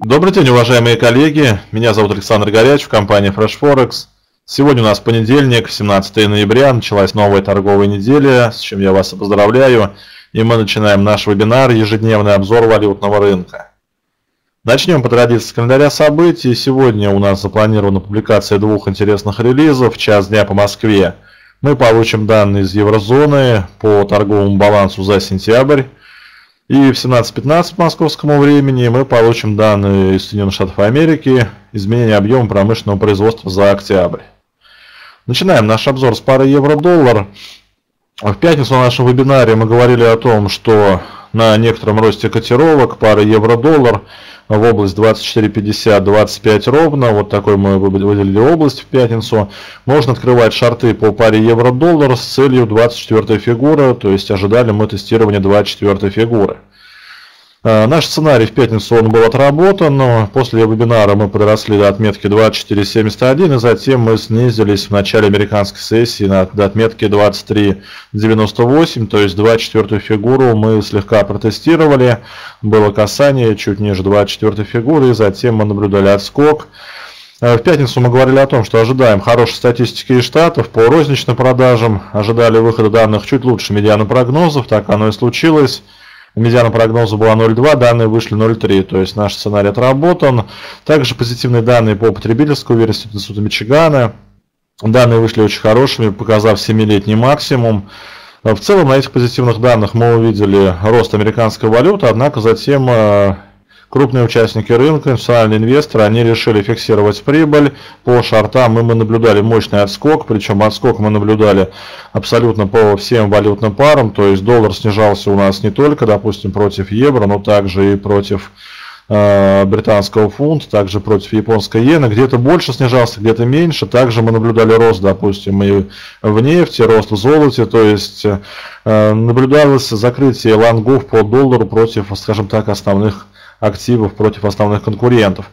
Добрый день, уважаемые коллеги. Меня зовут Александр Горяч, компания Fresh Forex. Сегодня у нас понедельник, 17 ноября, началась новая торговая неделя, с чем я вас и поздравляю. И мы начинаем наш вебинар «Ежедневный обзор валютного рынка». Начнем по традиции с календаря событий. Сегодня у нас запланирована публикация двух интересных релизов. В час дня по Москве мы получим данные из еврозоны по торговому балансу за сентябрь. И в 17:15 по московскому времени мы получим данные из Соединенных Штатов Америки, изменение объема промышленного производства за октябрь. Начинаем наш обзор с пары евро-доллар. В пятницу на нашем вебинаре мы говорили о том, что на некотором росте котировок пара евро-доллар в область 24.50-25 ровно, вот такой мы выделили область в пятницу. Можно открывать шорты по паре евро-доллар с целью 24 фигура, то есть ожидали мы тестирования 24 фигуры. Наш сценарий в пятницу он был отработан, но после вебинара мы подросли до отметки 24.71, и затем мы снизились в начале американской сессии до отметки 23.98, то есть 24 фигуру мы слегка протестировали, было касание чуть ниже 24 фигуры, и затем мы наблюдали отскок. В пятницу мы говорили о том, что ожидаем хорошей статистики из Штатов по розничным продажам, ожидали выхода данных чуть лучше медианы прогнозов, так оно и случилось. Медиана прогноза была 0,2, данные вышли 0,3, то есть наш сценарий отработан. Также позитивные данные по потребительской уверенности Института Мичигана. Данные вышли очень хорошими, показав 7-летний максимум. В целом на этих позитивных данных мы увидели рост американской валюты, однако затем крупные участники рынка, институциональные инвесторы, они решили фиксировать прибыль по шортам, и мы наблюдали мощный отскок, причем отскок мы наблюдали абсолютно по всем валютным парам, то есть доллар снижался у нас не только, допустим, против евро, но также и против британского фунта, также против японской иены, где-то больше снижался, где-то меньше. Также мы наблюдали рост, допустим, и в нефти, рост в золоте, то есть наблюдалось закрытие лонгов по доллару против, скажем так, основных активов, против основных конкурентов.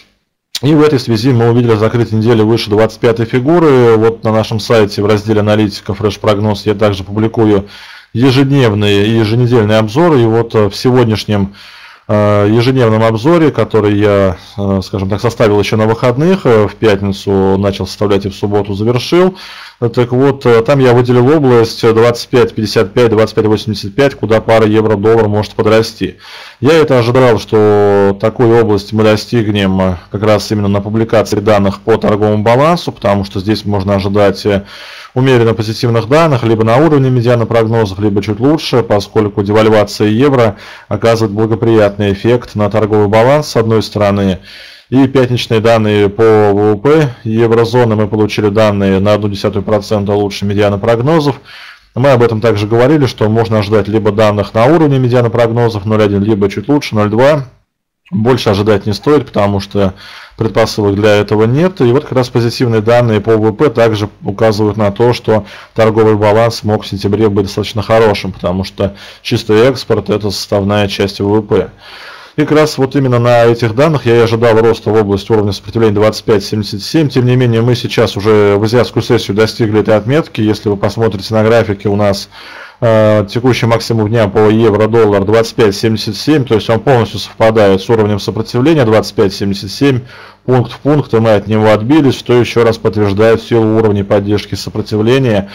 И в этой связи мы увидели закрытие недели выше 25 фигуры. Вот на нашем сайте в разделе аналитика Fresh прогноз я также публикую ежедневные и еженедельные обзоры. И вот в сегодняшнем ежедневном обзоре, который я, скажем так, составил еще на выходных, в пятницу начал составлять и в субботу завершил. Так вот, там я выделил область 25.55, 25.85, куда пара евро-доллар может подрасти. Я это ожидал, что такую область мы достигнем как раз именно на публикации данных по торговому балансу, потому что здесь можно ожидать умеренно позитивных данных, либо на уровне медианы прогнозов, либо чуть лучше, поскольку девальвация евро оказывает благоприятный эффект на торговый баланс с одной стороны. И пятничные данные по ВВП еврозоны мы получили данные на 0,1% лучше медианы прогнозов. Мы об этом также говорили, что можно ожидать либо данных на уровне медианы прогнозов 0,1, либо чуть лучше 0,2. Больше ожидать не стоит, потому что предпосылок для этого нет. И вот как раз позитивные данные по ВВП также указывают на то, что торговый баланс мог в сентябре быть достаточно хорошим, потому что чистый экспорт – это составная часть ВВП. И как раз вот именно на этих данных я и ожидал роста в область уровня сопротивления 25.77. Тем не менее, мы сейчас уже в азиатскую сессию достигли этой отметки. Если вы посмотрите на графике, у нас текущий максимум дня по евро-доллар 25.77, то есть он полностью совпадает с уровнем сопротивления 25.77, пункт в пункт, и мы от него отбились, что еще раз подтверждает силу уровней поддержки сопротивления.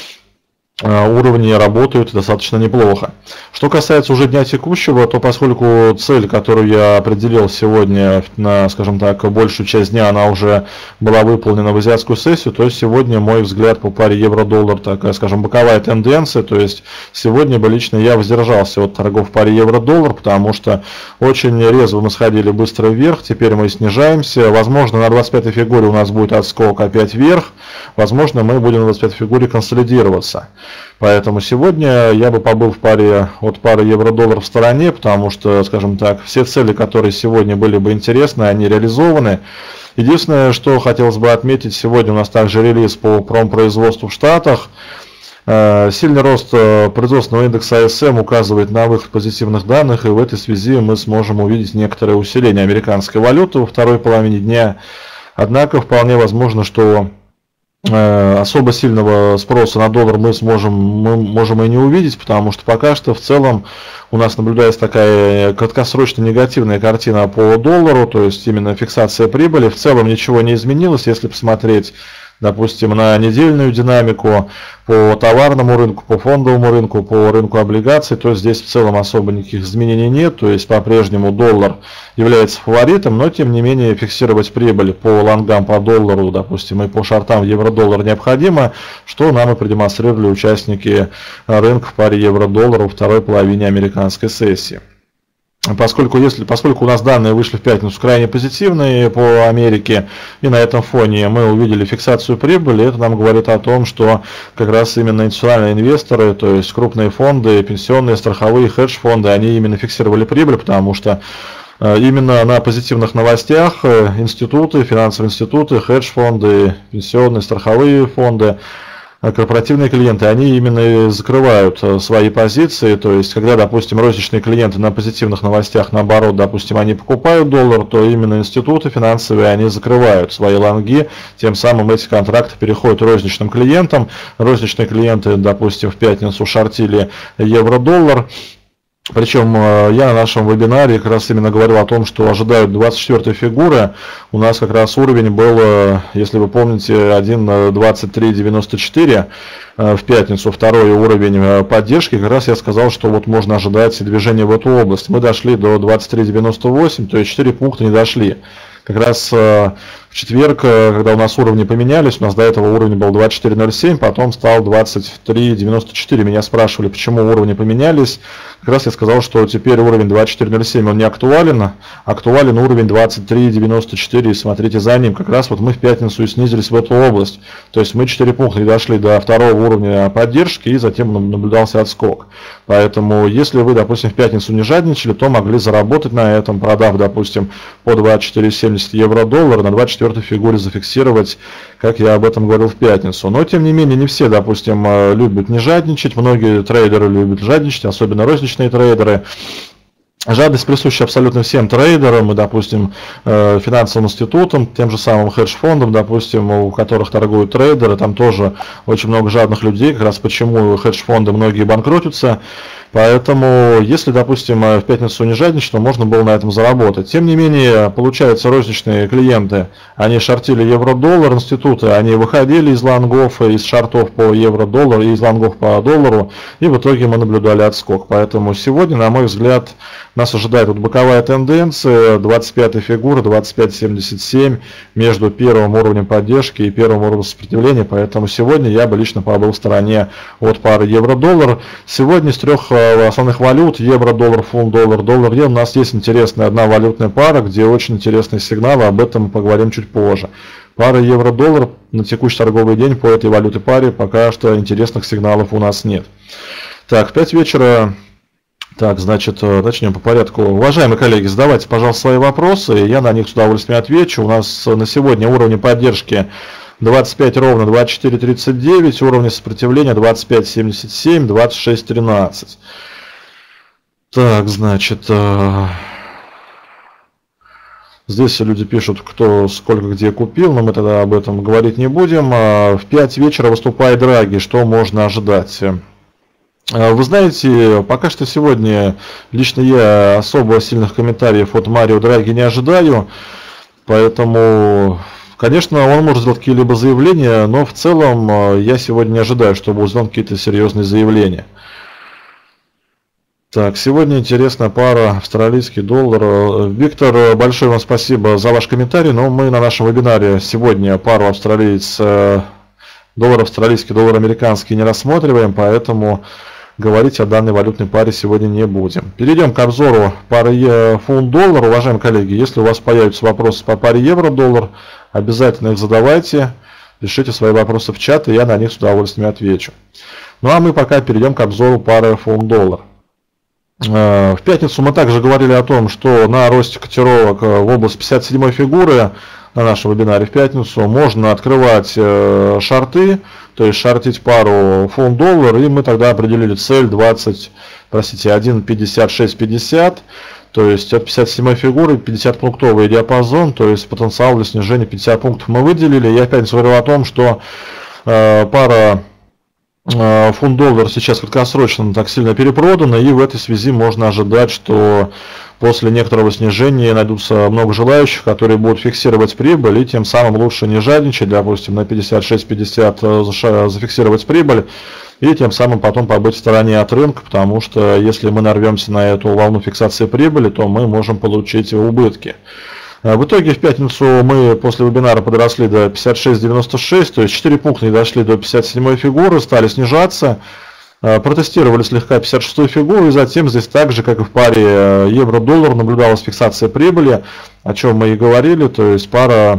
Уровни работают достаточно неплохо. Что касается уже дня текущего, то поскольку цель, которую я определил сегодня на, скажем так, большую часть дня, она уже была выполнена в азиатскую сессию, то сегодня мой взгляд по паре евро-доллар такая, скажем, боковая тенденция, то есть сегодня бы лично я воздержался от торгов в паре евро-доллар, потому что очень резво мы сходили быстро вверх, теперь мы снижаемся, возможно на 25-й фигуре у нас будет отскок опять вверх, возможно мы будем на 25-й фигуре консолидироваться. Поэтому сегодня я бы побыл в паре от пары евро-доллар в стороне, потому что, скажем так, все цели, которые сегодня были бы интересны, они реализованы. Единственное, что хотелось бы отметить, сегодня у нас также релиз по промпроизводству в Штатах. Сильный рост производственного индекса АСМ указывает на выход позитивных данных, и в этой связи мы сможем увидеть некоторое усиление американской валюты во второй половине дня. Однако вполне возможно, что особо сильного спроса на доллар мы можем и не увидеть, потому что пока что в целом у нас наблюдается такая краткосрочно негативная картина по доллару, то есть именно фиксация прибыли. В целом ничего не изменилось, если посмотреть, допустим, на недельную динамику по товарному рынку, по фондовому рынку, по рынку облигаций, то здесь в целом особо никаких изменений нет, то есть по-прежнему доллар является фаворитом, но тем не менее фиксировать прибыль по лонгам по доллару, допустим, и по шортам евро-доллар необходимо, что нам и продемонстрировали участники рынка в паре евро-доллар во второй половине американской сессии. Поскольку у нас данные вышли в пятницу крайне позитивные по Америке, и на этом фоне мы увидели фиксацию прибыли, это нам говорит о том, что как раз именно институциональные инвесторы, то есть крупные фонды, пенсионные, страховые, хедж-фонды, они именно фиксировали прибыль, потому что именно на позитивных новостях институты, финансовые институты, хедж-фонды, пенсионные, страховые фонды, корпоративные клиенты, они именно закрывают свои позиции, то есть когда, допустим, розничные клиенты на позитивных новостях, наоборот, допустим, они покупают доллар, то именно институты финансовые, они закрывают свои лонги, тем самым эти контракты переходят розничным клиентам, розничные клиенты, допустим, в пятницу шортили евро-доллар. Причем я на нашем вебинаре как раз именно говорил о том, что ожидают 24-й фигуры. У нас как раз уровень был, если вы помните, 1.2394 в пятницу, второй уровень поддержки. Как раз я сказал, что вот можно ожидать движения в эту область. Мы дошли до 23.98, то есть 4 пункта не дошли. Как раз в четверг, когда у нас уровни поменялись, у нас до этого уровень был 24.07, потом стал 23.94. Меня спрашивали, почему уровни поменялись. Как раз я сказал, что теперь уровень 24.07 он не актуален, актуален уровень 23.94, и смотрите за ним. Как раз вот мы в пятницу и снизились в эту область. То есть мы 4 пункта не дошли до второго уровня поддержки, и затем наблюдался отскок. Поэтому, если вы, допустим, в пятницу не жадничали, то могли заработать на этом, продав, допустим, по 24.70 евро-доллар, на 24-й фигуре зафиксировать, как я об этом говорил в пятницу. Но, тем не менее, не все, допустим, любят не жадничать, многие трейдеры любят жадничать, особенно розничные трейдеры. Жадность присуща абсолютно всем трейдерам и, допустим, финансовым институтам, тем же самым хедж-фондам, допустим, у которых торгуют трейдеры, там тоже очень много жадных людей, как раз почему хедж-фонды многие банкротятся. Поэтому, если, допустим, в пятницу не жадничать, то можно было на этом заработать. Тем не менее, получается, розничные клиенты, они шортили евро-доллар, институты, они выходили из лонгов, из шортов по евро-доллару и из лонгов по доллару, и в итоге мы наблюдали отскок. Поэтому сегодня, на мой взгляд, нас ожидает вот боковая тенденция, 25-я фигура, 25.77 между первым уровнем поддержки и первым уровнем сопротивления. Поэтому сегодня я бы лично побыл в стороне от пары евро-доллар. Сегодня из трех основных валют, евро-доллар, фунт-доллар, доллар-иен, у нас есть интересная одна валютная пара, где очень интересные сигналы, об этом мы поговорим чуть позже. Пара евро-доллар на текущий торговый день по этой валютной паре пока что интересных сигналов у нас нет. Так, в 5 вечера... Так, значит, начнем по порядку. Уважаемые коллеги, задавайте, пожалуйста, свои вопросы, я на них с удовольствием отвечу. У нас на сегодня уровни поддержки 25 ровно, 24.39, уровни сопротивления 25.77, 26.13. Так, значит, здесь люди пишут, кто сколько где купил, но мы тогда об этом говорить не будем. В 5 вечера выступает Драги, что можно ожидать? Вы знаете, пока что сегодня лично я особо сильных комментариев от Марио Драги не ожидаю, поэтому, конечно, он может сделать какие-либо заявления, но в целом я сегодня не ожидаю, что будут сделаны какие-то серьезные заявления. Так, сегодня интересная пара австралийский доллар. Виктор, большое вам спасибо за ваш комментарий, но мы на нашем вебинаре сегодня пару австралиец, доллар австралийский, доллар американский не рассматриваем, поэтому говорить о данной валютной паре сегодня не будем. Перейдем к обзору пары фунт-доллар. Уважаемые коллеги, если у вас появятся вопросы по паре евро-доллар, обязательно их задавайте, пишите свои вопросы в чат, и я на них с удовольствием отвечу. Ну а мы пока перейдем к обзору пары фунт-доллар. В пятницу мы также говорили о том, что на росте котировок в область 57-й фигуры на нашем вебинаре в пятницу можно открывать шорты, то есть шортить пару фунт-доллар, и мы тогда определили цель 1.5650, То есть от 57 фигуры 50-пунктовый диапазон, то есть потенциал для снижения 50 пунктов мы выделили. Я опять говорил о том, что пара фунт-доллар сейчас краткосрочно так сильно перепродана, и в этой связи можно ожидать, что после некоторого снижения найдутся много желающих, которые будут фиксировать прибыль, и тем самым лучше не жадничать, допустим, на 56-50 зафиксировать прибыль, и тем самым потом побыть в стороне от рынка, потому что если мы нарвемся на эту волну фиксации прибыли, то мы можем получить убытки. В итоге в пятницу мы после вебинара подросли до 56.96, то есть 4 пункта не дошли до 57 фигуры, стали снижаться, протестировали слегка 56 фигуру, и затем здесь так же, как и в паре евро-доллар, наблюдалась фиксация прибыли, о чем мы и говорили, то есть пара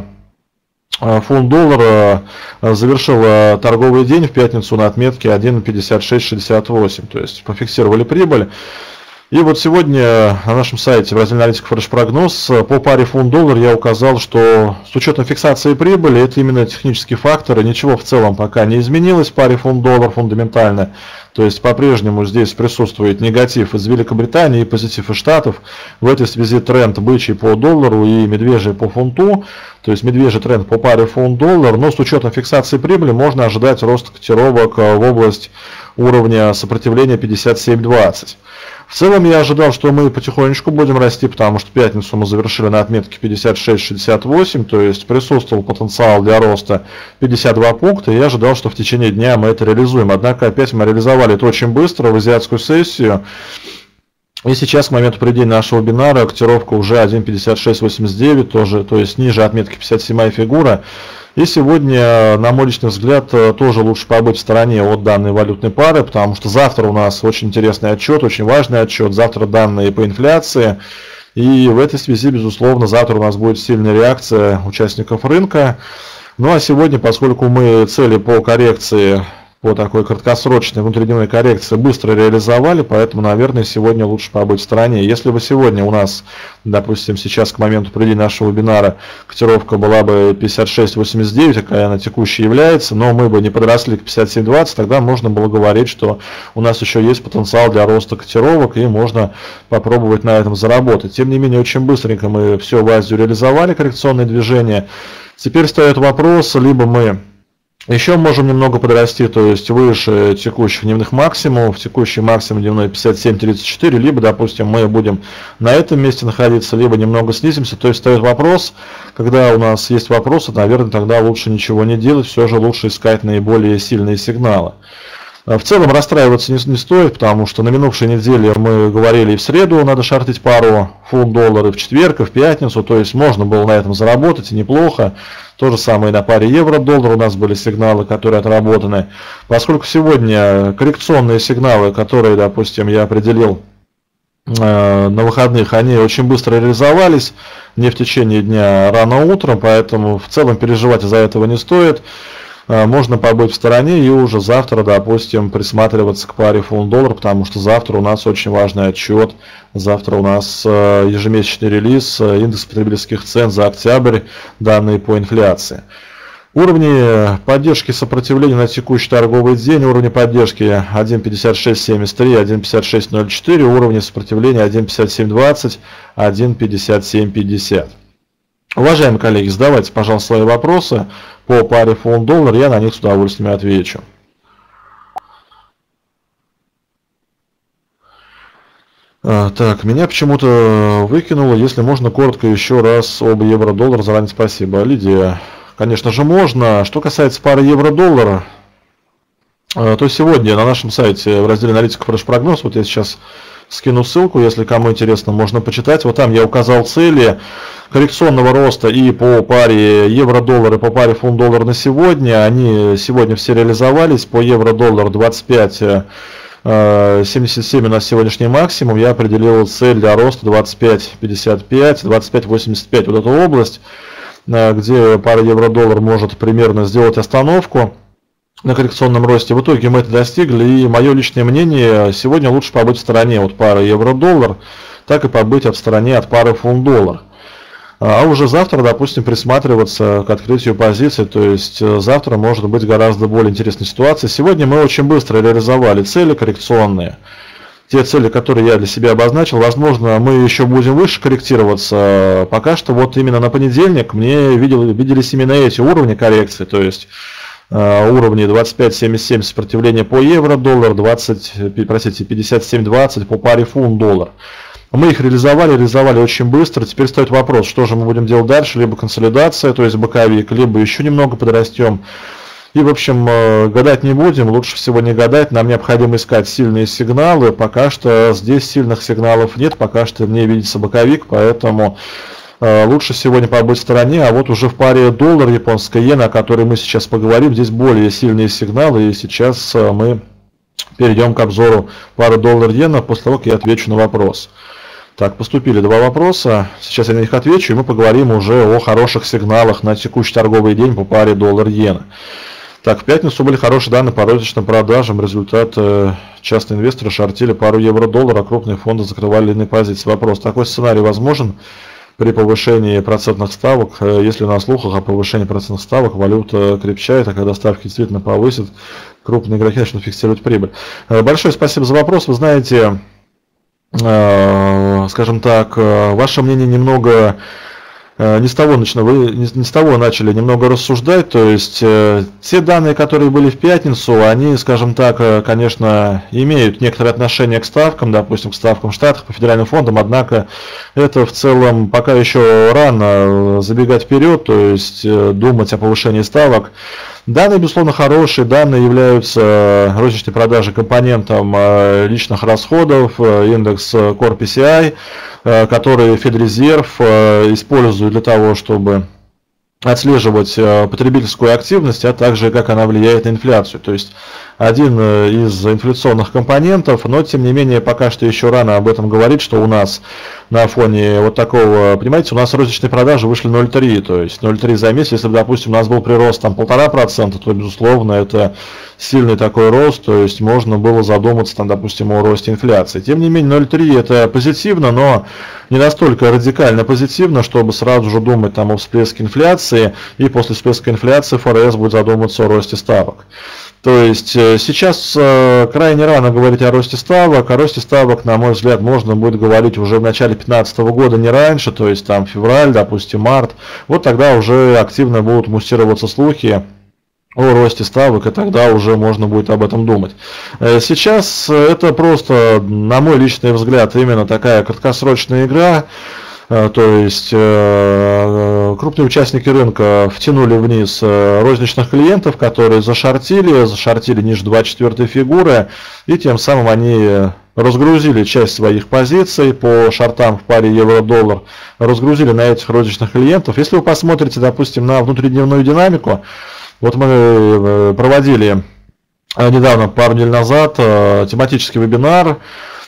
фунт-доллар завершила торговый день в пятницу на отметке 1.5668, то есть пофиксировали прибыль. И вот сегодня на нашем сайте в разделе аналитика Fresh прогноз по паре фунт-доллар я указал, что с учетом фиксации прибыли это именно технические факторы, ничего в целом пока не изменилось в паре фунт-доллар фундаментально. То есть по-прежнему здесь присутствует негатив из Великобритании и позитив из Штатов. В этой связи тренд бычий по доллару и медвежий по фунту. То есть медвежий тренд по паре фунт-доллар. Но с учетом фиксации прибыли можно ожидать рост котировок в область уровня сопротивления 57.20. В целом я ожидал, что мы потихонечку будем расти, потому что пятницу мы завершили на отметке 56.68, то есть присутствовал потенциал для роста 52 пункта, и я ожидал, что в течение дня мы это реализуем. Однако опять мы реализовали это очень быстро в азиатскую сессию. И сейчас к моменту проведения нашего вебинара котировка уже 1.5689, тоже, то есть ниже отметки 57 фигура. И сегодня, на мой личный взгляд, тоже лучше побыть в стороне от данной валютной пары, потому что завтра у нас очень интересный отчет, очень важный отчет, завтра данные по инфляции. И в этой связи, безусловно, завтра у нас будет сильная реакция участников рынка. Ну а сегодня, поскольку мы цели по коррекции, по такой краткосрочной внутридневной коррекции быстро реализовали, поэтому, наверное, сегодня лучше побыть в стороне. Если бы сегодня у нас, допустим, сейчас к моменту проведения нашего вебинара котировка была бы 56.89, какая она текущая является, но мы бы не подросли к 57.20, тогда можно было говорить, что у нас еще есть потенциал для роста котировок и можно попробовать на этом заработать. Тем не менее, очень быстренько мы все в Азию реализовали, коррекционные движения. Теперь встает вопрос, либо мы еще можем немного подрасти, то есть выше текущих дневных максимумов, текущий максимум дневной 57.34, либо, допустим, мы будем на этом месте находиться, либо немного снизимся. То есть встает вопрос, когда у нас есть вопросы, наверное, тогда лучше ничего не делать, все же лучше искать наиболее сильные сигналы. В целом расстраиваться не стоит, потому что на минувшей неделе мы говорили и в среду надо шортить пару фунт-доллар, и в четверг, и в пятницу, то есть можно было на этом заработать и неплохо. То же самое и на паре евро-доллар у нас были сигналы, которые отработаны. Поскольку сегодня коррекционные сигналы, которые, допустим, я определил на выходных, они очень быстро реализовались, не в течение дня, рано утром, поэтому в целом переживать из-за этого не стоит. Можно побыть в стороне и уже завтра, допустим, присматриваться к паре фунт-доллар, потому что завтра у нас очень важный отчет. Завтра у нас ежемесячный релиз, индекс потребительских цен за октябрь, данные по инфляции. Уровни поддержки сопротивления на текущий торговый день, уровни поддержки 1.5673, 1.5604, уровни сопротивления 1.5720, 1.5750. Уважаемые коллеги, задавайте, пожалуйста, свои вопросы по паре фунт-доллар, я на них с удовольствием отвечу. Так, меня почему-то выкинуло, если можно коротко еще раз об евро-доллар, заранее спасибо. Лидия, конечно же можно. Что касается пары евро-доллара, то сегодня на нашем сайте в разделе аналитика Fresh прогноз, вот я сейчас скину ссылку, если кому интересно, можно почитать. Вот там я указал цели коррекционного роста и по паре евро-доллар, и по паре фунт-доллар на сегодня. Они сегодня все реализовались. По евро-доллар 25.77 у нас сегодняшний максимум. Я определил цель для роста 25.55, 25.85. Вот эту область, где пара евро-доллар может примерно сделать остановку на коррекционном росте. В итоге мы это достигли, и мое личное мнение, сегодня лучше побыть в стороне от пары евро-доллар, так и побыть в стороне от пары фунт-доллар. А уже завтра, допустим, присматриваться к открытию позиций, то есть завтра может быть гораздо более интересная ситуация. Сегодня мы очень быстро реализовали цели коррекционные. те цели, которые я для себя обозначил. Возможно, мы еще будем выше корректироваться. Пока что вот именно на понедельник мне виделись именно эти уровни коррекции, то есть уровни 25.77 сопротивления по евро-доллар, 57.20 по паре фунт-доллар. Мы их реализовали очень быстро. Теперь стоит вопрос, что же мы будем делать дальше, либо консолидация, то есть боковик, либо еще немного подрастем. И, в общем, гадать не будем, лучше всего не гадать, нам необходимо искать сильные сигналы. Пока что здесь сильных сигналов нет, пока что не видится боковик, поэтому лучше сегодня побыть в стороне. А вот уже в паре доллар, японская иена, о которой мы сейчас поговорим, здесь более сильные сигналы, и сейчас мы перейдем к обзору пары доллар-иена после того, как я отвечу на вопрос. Так, поступили два вопроса, сейчас я на них отвечу, и мы поговорим уже о хороших сигналах на текущий торговый день по паре доллар-иена. Так, в пятницу были хорошие данные по розничным продажам. Результат: частные инвесторы шортили пару евро-доллара, а крупные фонды закрывали длинные позиции. Вопрос: такой сценарий возможен при повышении процентных ставок? Если на слухах о повышении процентных ставок валюта крепчает, а когда ставки действительно повысят, крупные игроки начнут фиксировать прибыль. Большое спасибо за вопрос. Вы знаете, скажем так, ваше мнение немного... Не с того начали немного рассуждать, то есть те данные, которые были в пятницу, они, скажем так, конечно, имеют некоторое отношение к ставкам, допустим, к ставкам в Штатах по федеральным фондам, однако это в целом пока еще рано забегать вперед, то есть думать о повышении ставок. Данные, безусловно, хорошие, данные являются розничной продажи компонентом личных расходов, индекс Core PCI, который Федрезерв использует для того, чтобы отслеживать потребительскую активность, а также как она влияет на инфляцию. То есть один из инфляционных компонентов, но тем не менее пока что еще рано об этом говорить, что у нас на фоне вот такого, понимаете, у нас розничные продажи вышли 0,3, то есть 0,3 за месяц. Если бы, допустим, у нас был прирост там 1,5%, то, безусловно, это сильный такой рост, то есть можно было задуматься там, допустим, о росте инфляции. Тем не менее, 0,3 это позитивно, но не настолько радикально позитивно, чтобы сразу же думать там о всплеске инфляции, и после всплеска инфляции ФРС будет задумываться о росте ставок. То есть сейчас крайне рано говорить о росте ставок. О росте ставок, на мой взгляд, можно будет говорить уже в начале 2015 года, не раньше, то есть там февраль, допустим, март. Вот тогда уже активно будут муссироваться слухи о росте ставок, и тогда уже можно будет об этом думать. Сейчас это просто, на мой личный взгляд, именно такая краткосрочная игра. То есть крупные участники рынка втянули вниз розничных клиентов, которые зашортили ниже 24 фигуры, и тем самым они разгрузили часть своих позиций по шортам в паре евро-доллар, разгрузили на этих розничных клиентов. Если вы посмотрите, допустим, на внутридневную динамику, вот мы проводили недавно, пару недель назад, тематический вебинар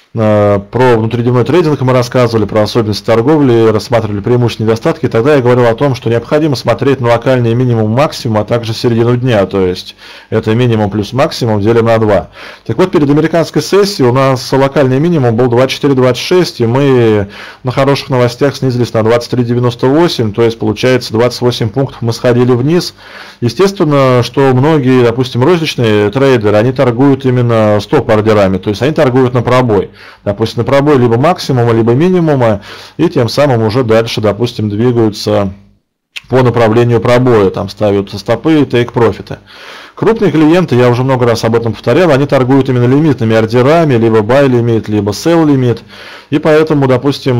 про внутридневной трейдинг, мы рассказывали про особенности торговли, рассматривали преимущества и недостатки. И тогда я говорил о том, что необходимо смотреть на локальный минимум, максимум, а также середину дня, то есть это минимум плюс максимум делим на 2. Так вот, перед американской сессией у нас локальный минимум был 24.26, и мы на хороших новостях снизились на 23.98, то есть получается 28 пунктов мы сходили вниз. Естественно, что многие, допустим, розничные трейдеры, они торгуют именно стоп-ордерами, то есть они торгуют на пробой. Допустим, на пробой либо максимума, либо минимума, и тем самым уже дальше, допустим, двигаются по направлению пробоя, там ставят стопы и тейк-профиты. Крупные клиенты, я уже много раз об этом повторял, они торгуют именно лимитными ордерами, либо buy лимит, либо sell лимит, и поэтому, допустим,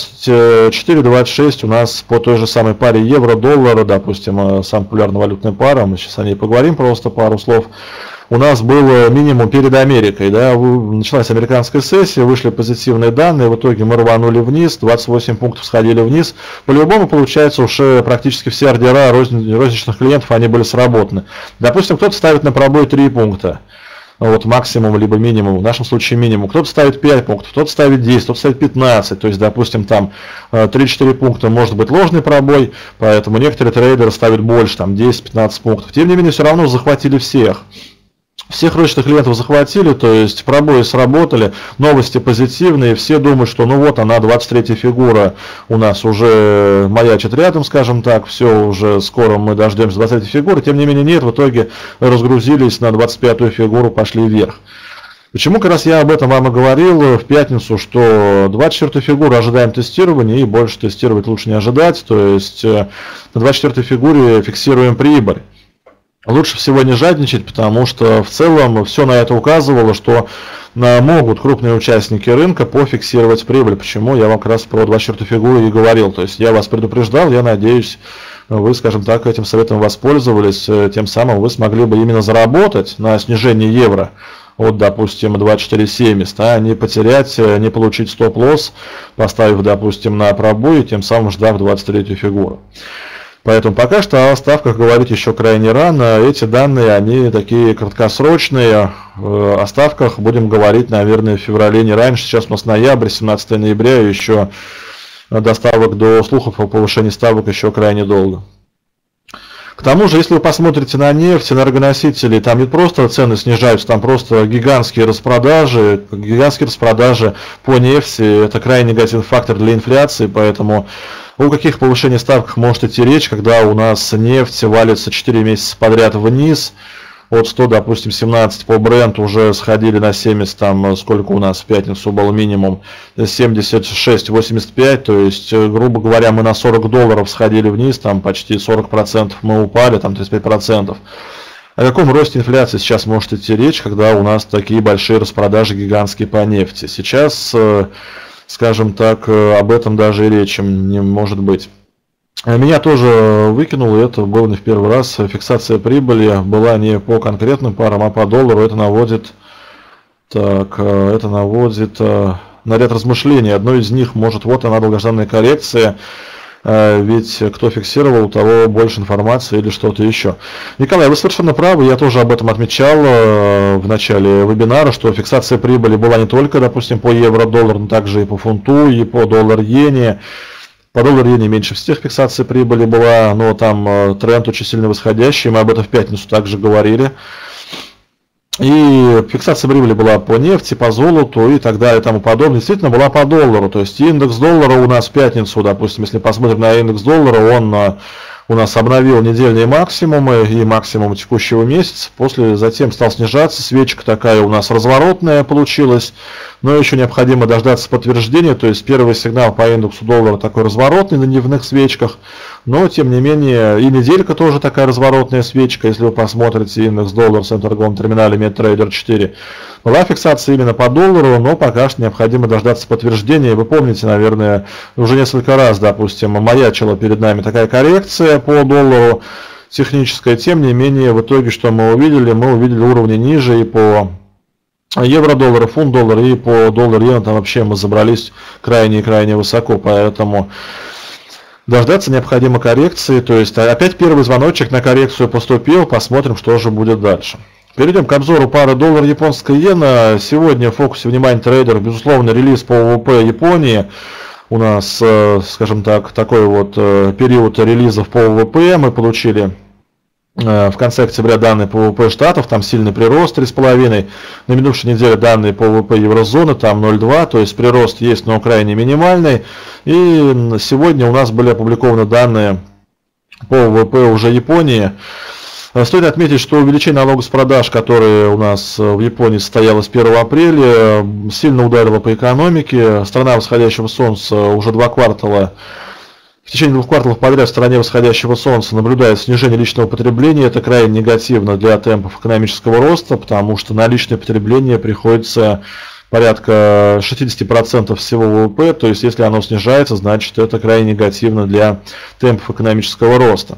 24-26 у нас по той же самой паре евро-доллара, допустим, самая популярная валютная пара, мы сейчас о ней поговорим просто пару слов. У нас был минимум перед Америкой, да, началась американская сессия, вышли позитивные данные, в итоге мы рванули вниз, 28 пунктов сходили вниз. По-любому, получается, уже практически все ордера розничных клиентов, они были сработаны. Допустим, кто-то ставит на пробой 3 пункта, вот максимум либо минимум, в нашем случае минимум, кто-то ставит 5 пунктов, кто-то ставит 10, кто-то ставит 15, то есть, допустим, там 3-4 пункта может быть ложный пробой, поэтому некоторые трейдеры ставят больше, там 10-15 пунктов. Тем не менее, все равно захватили всех. Всех розничных клиентов захватили, то есть пробои сработали, новости позитивные, все думают, что ну вот она, 23-я фигура у нас уже маячит рядом, скажем так, все, уже скоро мы дождемся 23-й фигуры, тем не менее нет, в итоге разгрузились на 25-ю фигуру, пошли вверх. Почему как раз я об этом вам и говорил в пятницу, что 24-ю фигуру ожидаем тестирования и больше тестировать лучше не ожидать, то есть на 24-й фигуре фиксируем прибыль. Лучше всего не жадничать, потому что в целом все на это указывало, что могут крупные участники рынка пофиксировать прибыль. Почему я вам как раз про 24-ю фигуру и говорил. То есть я вас предупреждал, я надеюсь, вы, скажем так, этим советом воспользовались, тем самым вы смогли бы именно заработать на снижении евро от, допустим, 24.70, а не потерять, не получить стоп-лосс, поставив, допустим, на пробой и тем самым ждав 23-ю фигуру. Поэтому пока что о ставках говорить еще крайне рано. Эти данные, они такие краткосрочные. О ставках будем говорить, наверное, в феврале, не раньше. Сейчас у нас ноябрь, 17 ноября, еще до ставок, до слухов о повышении ставок еще крайне долго. К тому же, если вы посмотрите на нефть, энергоносители, там не просто цены снижаются, там просто гигантские распродажи по нефти. Это крайне негативный фактор для инфляции, поэтому о каких повышениях ставок может идти речь, когда у нас нефть валится 4 месяца подряд вниз, от 100, допустим, 17 по бренду уже сходили на 70, там сколько у нас в пятницу был минимум, 76-85, то есть, грубо говоря, мы на $40 сходили вниз, там почти 40% мы упали, там 35%. О каком росте инфляции сейчас может идти речь, когда у нас такие большие распродажи гигантские по нефти? Сейчас, скажем так, об этом даже и речи не может быть. Меня тоже выкинуло, это было не в первый раз. Фиксация прибыли была не по конкретным парам, а по доллару. Это наводит на ряд размышлений. Одно из них может, вот она, долгожданная коррекция. Ведь кто фиксировал, у того больше информации или что-то еще. Николай, вы совершенно правы, я тоже об этом отмечал в начале вебинара, что фиксация прибыли была не только, допустим, по евро-доллар, но также и по фунту, и по доллар-иене. По доллар-иене меньше всех фиксация прибыли была, но там тренд очень сильно восходящий, мы об этом в пятницу также говорили. И фиксация прибыли была по нефти, по золоту и так далее и тому подобное. Действительно была по доллару, то есть индекс доллара у нас в пятницу, допустим, если посмотрим на индекс доллара, он у нас обновил недельные максимумы и максимум текущего месяца, затем стал снижаться, свечка такая у нас разворотная получилась, но еще необходимо дождаться подтверждения, то есть первый сигнал по индексу доллара такой разворотный на дневных свечках, но тем не менее и неделька тоже такая разворотная свечка, если вы посмотрите индекс доллара в своем торговом терминале MetaTrader 4, была фиксация именно по доллару, но пока что необходимо дождаться подтверждения. Вы помните, наверное, уже несколько раз, допустим, маячила перед нами такая коррекция по доллару техническая, тем не менее, в итоге, что мы увидели? Мы увидели уровни ниже и по евро-доллар, фунт-доллар, и по доллар-иене, там вообще мы забрались крайне высоко, поэтому дождаться необходимо коррекции, то есть опять первый звоночек на коррекцию поступил, посмотрим, что же будет дальше. Перейдем к обзору пары доллар-японская иена. Сегодня в фокусе внимания трейдеров, безусловно, релиз по ВВП Японии. У нас, скажем так, такой вот период релизов по ВВП. Мы получили в конце октября данные по ВВП Штатов, там сильный прирост 3,5. На минувшей неделе данные по ВВП еврозоны, там 0,2, то есть прирост есть, но крайне минимальный. И сегодня у нас были опубликованы данные по ВВП уже Японии. Стоит отметить, что увеличение налога с продаж, которое у нас в Японии состоялось 1 апреля, сильно ударило по экономике. Страна восходящего солнца уже в течение 2 кварталов подряд в стране восходящего солнца наблюдает снижение личного потребления. Это крайне негативно для темпов экономического роста, потому что на личное потребление приходится порядка 60% всего ВВП, то есть если оно снижается, значит это крайне негативно для темпов экономического роста.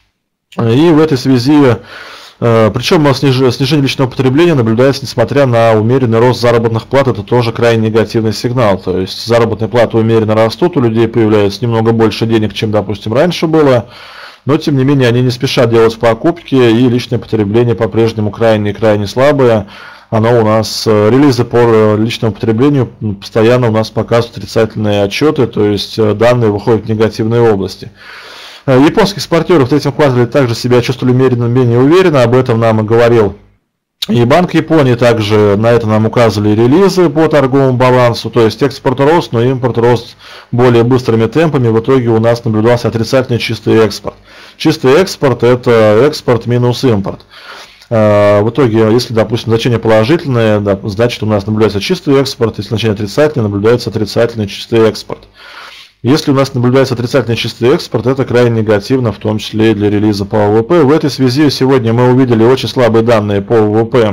И в этой связи, причем снижение личного потребления наблюдается несмотря на умеренный рост заработных плат, это тоже крайне негативный сигнал, то есть заработные платы умеренно растут, у людей появляется немного больше денег, чем, допустим, раньше было, но тем не менее они не спешат делать покупки, и личное потребление по-прежнему крайне слабое. Оно у нас, релизы по личному потреблению постоянно у нас показывают отрицательные отчеты, то есть данные выходят в негативные области. Японские экспортеры в третьем квартале также себя чувствовали менее уверенно, об этом нам и говорил и Банк Японии, также на это нам указывали релизы по торговому балансу, то есть экспорт рос, но импорт рос более быстрыми темпами, в итоге у нас наблюдался отрицательный чистый экспорт. Чистый экспорт – это экспорт минус импорт. В итоге, если, допустим, значение положительное, значит у нас наблюдается чистый экспорт, если значение отрицательное, наблюдается отрицательный чистый экспорт. Если у нас наблюдается отрицательный чистый экспорт, это крайне негативно, в том числе и для релиза по ВВП. В этой связи сегодня мы увидели очень слабые данные по ВВП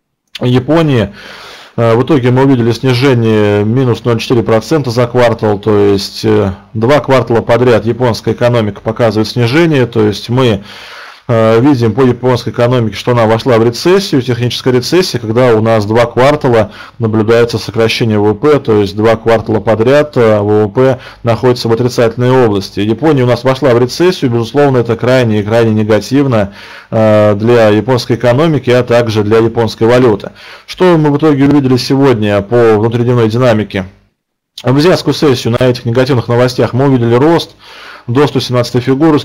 Японии. В итоге мы увидели снижение минус 0,4% за квартал, то есть 2 квартала подряд японская экономика показывает снижение, то есть мы видим по японской экономике, что она вошла в рецессию, техническая рецессия, когда у нас 2 квартала наблюдается сокращение ВВП, то есть 2 квартала подряд ВВП находится в отрицательной области. Япония у нас вошла в рецессию, безусловно, это крайне негативно для японской экономики, а также для японской валюты. Что мы в итоге увидели сегодня по внутридневной динамике? В азиатскую сессию на этих негативных новостях мы увидели рост до 117 фигуры,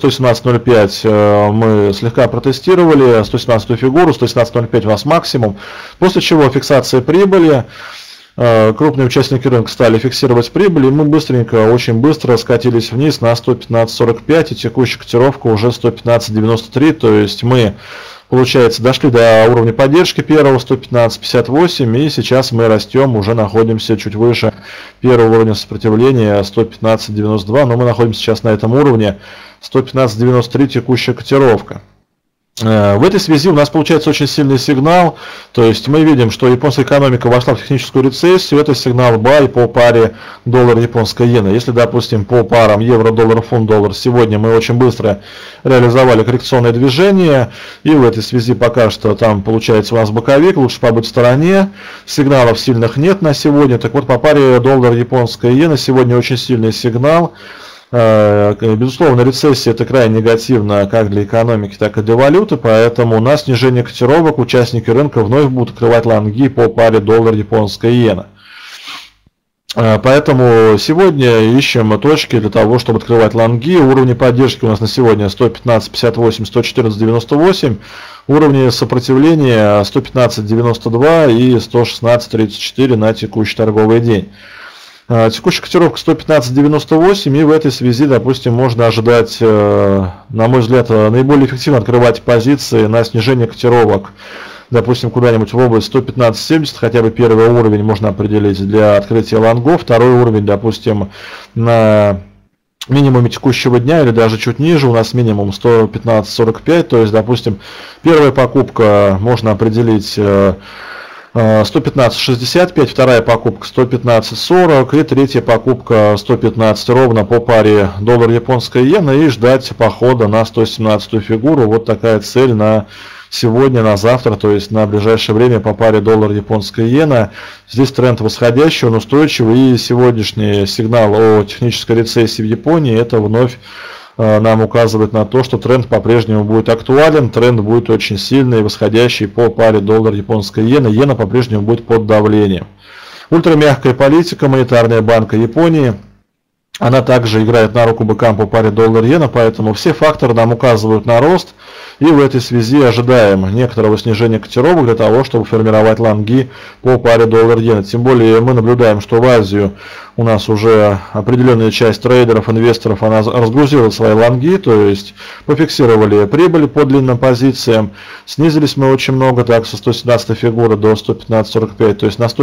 117.05 мы слегка протестировали, 117 фигуру, 117.05 у нас максимум, после чего фиксация прибыли, крупные участники рынка стали фиксировать прибыль, и мы очень быстро скатились вниз на 115.45, и текущая котировка уже 115.93, то есть мы, получается, дошли до уровня поддержки первого 115.58, и сейчас мы растем, уже находимся чуть выше первого уровня сопротивления 115.92, но мы находимся сейчас на этом уровне 115.93 текущая котировка. В этой связи у нас получается очень сильный сигнал, то есть мы видим, что японская экономика вошла в техническую рецессию, это сигнал buy по паре доллар-японская иена. Если, допустим, по парам евро-доллар, фунт-доллар сегодня мы очень быстро реализовали коррекционное движение, и в этой связи пока что там получается у нас боковик, лучше побыть в стороне, сигналов сильных нет на сегодня, так вот по паре доллар-японская иена сегодня очень сильный сигнал. Безусловно, рецессия это крайне негативно как для экономики, так и для валюты, поэтому на снижение котировок участники рынка вновь будут открывать лонги по паре доллар-японская иена. Поэтому сегодня ищем точки для того, чтобы открывать лонги. Уровни поддержки у нас на сегодня 115.58, 114.98, уровни сопротивления 115.92 и 116.34 на текущий торговый день. Текущая котировка 115.98, и в этой связи, допустим, можно ожидать, на мой взгляд, наиболее эффективно открывать позиции на снижение котировок, допустим, куда-нибудь в область 115.70, хотя бы первый уровень можно определить для открытия лонгов, второй уровень, допустим, на минимуме текущего дня или даже чуть ниже, у нас минимум 115.45, то есть, допустим, первая покупка можно определить 115.65, вторая покупка 115.40 и третья покупка 115 ровно по паре доллар-японская иена и ждать похода на 117 фигуру. Вот такая цель на сегодня, на завтра, то есть на ближайшее время по паре доллар-японская иена. Здесь тренд восходящий, он устойчивый, и сегодняшний сигнал о технической рецессии в Японии это вновь нам указывает на то, что тренд по-прежнему будет актуален, тренд будет очень сильный, восходящий по паре доллар-японская иена, иена по-прежнему будет под давлением. Ультрамягкая политика монетарная банка Японии, она также играет на руку быкам по паре доллар-иена, поэтому все факторы нам указывают на рост, и в этой связи ожидаем некоторого снижения котировок для того, чтобы формировать лонги по паре доллар-иена. Тем более мы наблюдаем, что в Азию у нас уже определенная часть трейдеров, инвесторов, она разгрузила свои лонги, то есть пофиксировали прибыли по длинным позициям, снизились мы очень много, так со 117 фигуры до 115.45, то есть на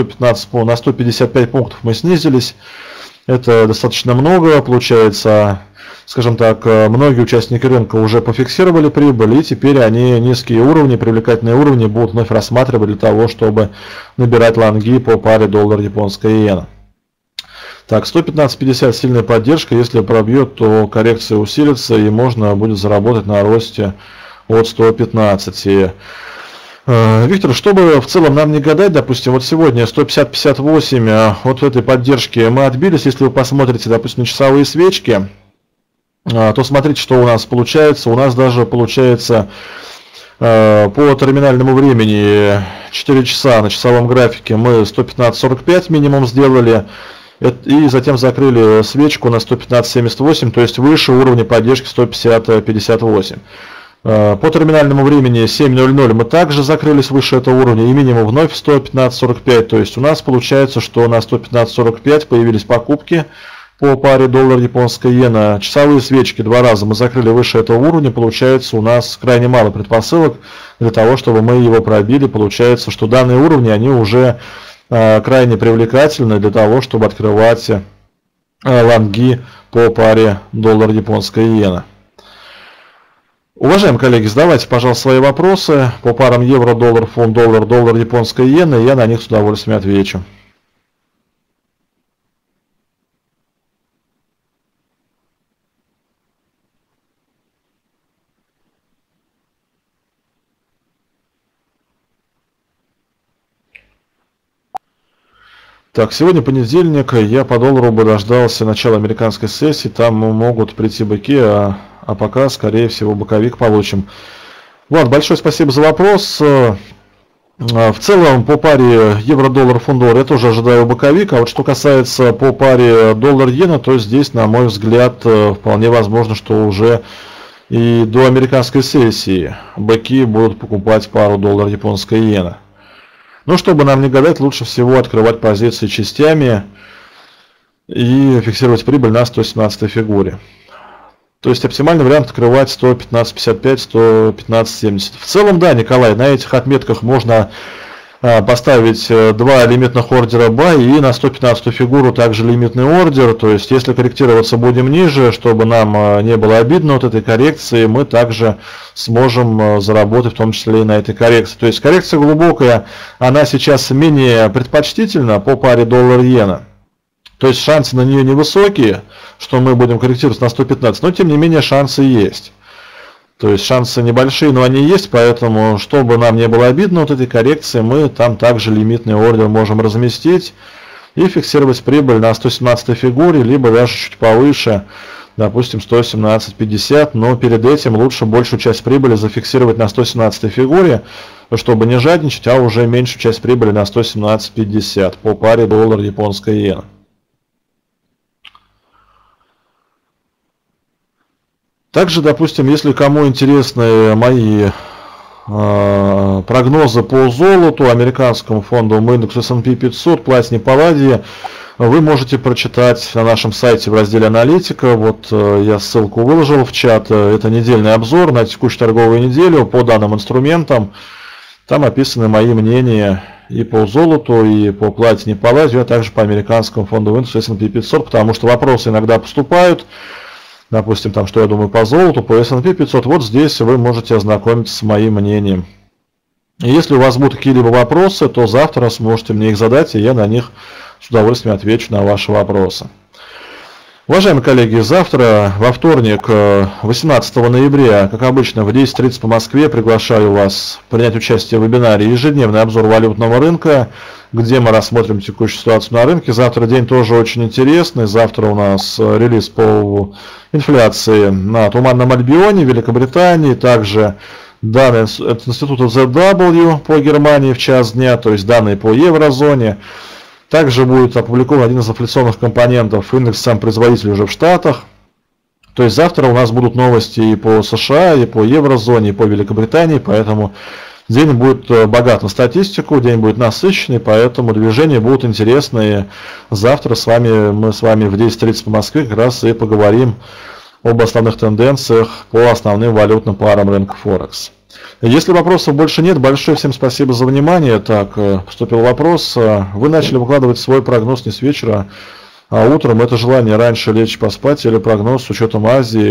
155 пунктов мы снизились. Это достаточно много, получается, скажем так, многие участники рынка уже пофиксировали прибыль, и теперь они низкие уровни, привлекательные уровни будут вновь рассматривать для того, чтобы набирать лонги по паре доллар-японская иена. Так, 115.50 сильная поддержка, если пробьет, то коррекция усилится и можно будет заработать на росте от 115. Виктор, чтобы в целом нам не гадать, допустим, вот сегодня 150.58 от этой поддержки мы отбились, если вы посмотрите, допустим, на часовые свечки, то смотрите, что у нас получается. У нас даже получается по терминальному времени 4 часа на часовом графике мы 115.45 минимум сделали, и затем закрыли свечку на 115.78, то есть выше уровня поддержки 150.58. По терминальному времени 7.00 мы также закрылись выше этого уровня, и минимум вновь 115.45, то есть у нас получается, что на 115.45 появились покупки, по паре доллар-японская иена. Часовые свечки 2 раза мы закрыли выше этого уровня. Получается, у нас крайне мало предпосылок для того, чтобы мы его пробили. Получается, что данные уровни, они уже крайне привлекательны для того, чтобы открывать лонги по паре доллар-японская иена. Уважаемые коллеги, задавайте, пожалуйста, свои вопросы по парам евро, доллар, фунт, доллар, доллар, японская иена, и я на них с удовольствием отвечу. Так, сегодня понедельник, я по доллару бы дождался начала американской сессии, там могут прийти быки, а пока, скорее всего, боковик получим. Влад, большое спасибо за вопрос. В целом, по паре евро-доллар, фунт-доллар я тоже ожидаю боковик, а вот что касается по паре доллар-иена, то здесь, на мой взгляд, вполне возможно, что уже и до американской сессии быки будут покупать пару доллар-японская иена. Но чтобы нам не гадать, лучше всего открывать позиции частями и фиксировать прибыль на 117 фигуре. То есть оптимальный вариант открывать 115.55, 115.70. В целом, да, Николай, на этих отметках можно поставить 2 лимитных ордера buy и на 115 фигуру также лимитный ордер. То есть если корректироваться будем ниже, чтобы нам не было обидно от этой коррекции, мы также сможем заработать в том числе и на этой коррекции. То есть коррекция глубокая, она сейчас менее предпочтительна по паре доллар-иена. То есть шансы на нее невысокие, что мы будем корректироваться на 115, но тем не менее шансы есть. То есть шансы небольшие, но они есть, поэтому, чтобы нам не было обидно от этой коррекции, мы там также лимитный ордер можем разместить и фиксировать прибыль на 117 фигуре, либо даже чуть повыше, допустим, 117.50, но перед этим лучше большую часть прибыли зафиксировать на 117 фигуре, чтобы не жадничать, а уже меньшую часть прибыли на 117.50 по паре доллар-японская иена. Также, допустим, если кому интересны мои прогнозы по золоту, американскому фондовому индексу S&P 500, платине, палладии, вы можете прочитать на нашем сайте в разделе «Аналитика». Вот я ссылку выложил в чат. Это недельный обзор на текущую торговую неделю по данным инструментам. Там описаны мои мнения и по золоту, и по платине, палладию, а также по американскому фондовому индексу S&P 500, потому что вопросы иногда поступают. Допустим, там, что я думаю по золоту, по S&P 500, вот здесь вы можете ознакомиться с моим мнением. И если у вас будут какие-либо вопросы, то завтра сможете мне их задать, и я на них с удовольствием отвечу на ваши вопросы. Уважаемые коллеги, завтра, во вторник, 18 ноября, как обычно, в 10:30 по Москве, приглашаю вас принять участие в вебинаре «Ежедневный обзор валютного рынка», где мы рассмотрим текущую ситуацию на рынке. Завтра день тоже очень интересный. Завтра у нас релиз по инфляции на Туманном Альбионе, Великобритании. Также данные от института ZW по Германии в час дня, то есть данные по еврозоне. Также будет опубликован один из инфляционных компонентов, индекс сам производитель уже в Штатах. То есть завтра у нас будут новости и по США, и по еврозоне, и по Великобритании, поэтому день будет богат на статистику, день будет насыщенный, поэтому движения будут интересные. Завтра мы с вами в 10:30 по Москве как раз и поговорим об основных тенденциях по основным валютным парам рынка Форекс. Если вопросов больше нет, большое всем спасибо за внимание. Так, поступил вопрос. Вы начали выкладывать свой прогноз не с вечера, а утром. Это желание раньше лечь поспать или прогноз с учетом Азии?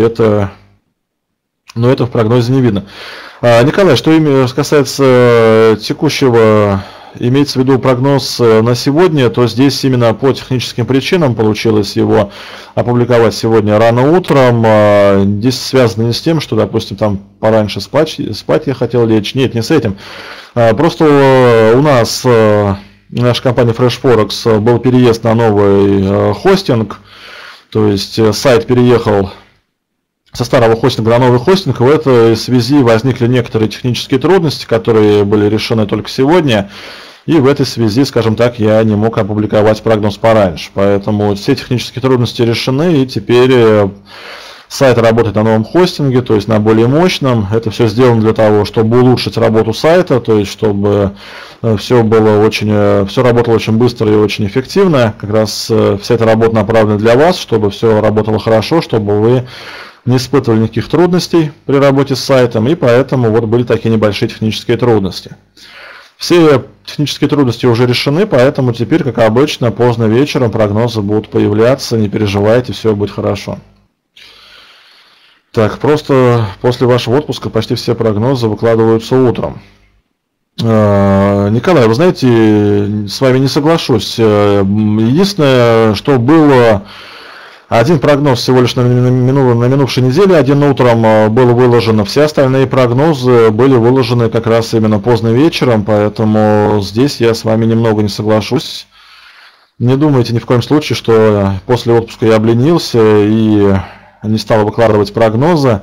Но это в прогнозе не видно. Николай, что касается текущего, имеется в виду прогноз на сегодня, то здесь именно по техническим причинам получилось его опубликовать сегодня рано утром. Здесь связано не с тем, что, допустим, там пораньше спать я хотел лечь. Нет, не с этим. Просто у нас, наша компания Fresh Forex, был переезд на новый хостинг, то есть сайт переехал со старого хостинга на новый хостинг. В этой связи возникли некоторые технические трудности, которые были решены только сегодня. И в этой связи, скажем так, я не мог опубликовать прогноз пораньше. Поэтому все технические трудности решены, и теперь Сайт работает на новом хостинге, то есть на более мощном. Это все сделано для того, чтобы улучшить работу сайта, то есть чтобы все работало очень быстро и очень эффективно. Как раз вся эта работа направлена для вас, чтобы все работало хорошо, чтобы вы не испытывали никаких трудностей при работе с сайтом, и поэтому вот были такие небольшие технические трудности. Все технические трудности уже решены, поэтому теперь, как обычно, поздно вечером прогнозы будут появляться, не переживайте, все будет хорошо. Так, просто после вашего отпуска почти все прогнозы выкладываются утром. Николай, вы знаете, с вами не соглашусь. Единственное, что было... Один прогноз всего лишь на минувшей неделе, один утром был выложен, все остальные прогнозы были выложены как раз именно поздно вечером, поэтому здесь я с вами немного не соглашусь. Не думайте ни в коем случае, что после отпуска я обленился и не стал выкладывать прогнозы.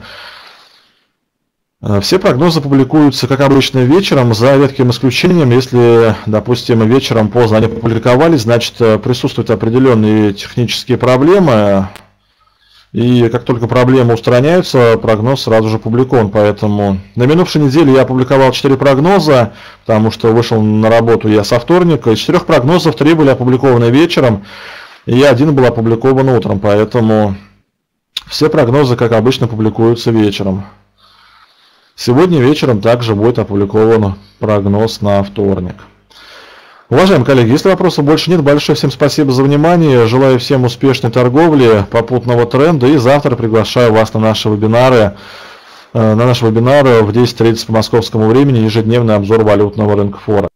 Все прогнозы публикуются, как обычно, вечером, за редким исключением. Если, допустим, вечером поздно они публиковались, значит, присутствуют определенные технические проблемы. И как только проблемы устраняются, прогноз сразу же публикован. Поэтому на минувшей неделе я опубликовал 4 прогноза, потому что вышел на работу я со вторника. Из 4 прогнозов 3 были опубликованы вечером, и 1 был опубликован утром. Поэтому все прогнозы, как обычно, публикуются вечером. Сегодня вечером также будет опубликован прогноз на вторник. Уважаемые коллеги, если вопросов больше нет, большое всем спасибо за внимание. Желаю всем успешной торговли, попутного тренда. И завтра приглашаю вас на наши вебинары. В 10:30 по московскому времени ежедневный обзор валютного рынка Форекс.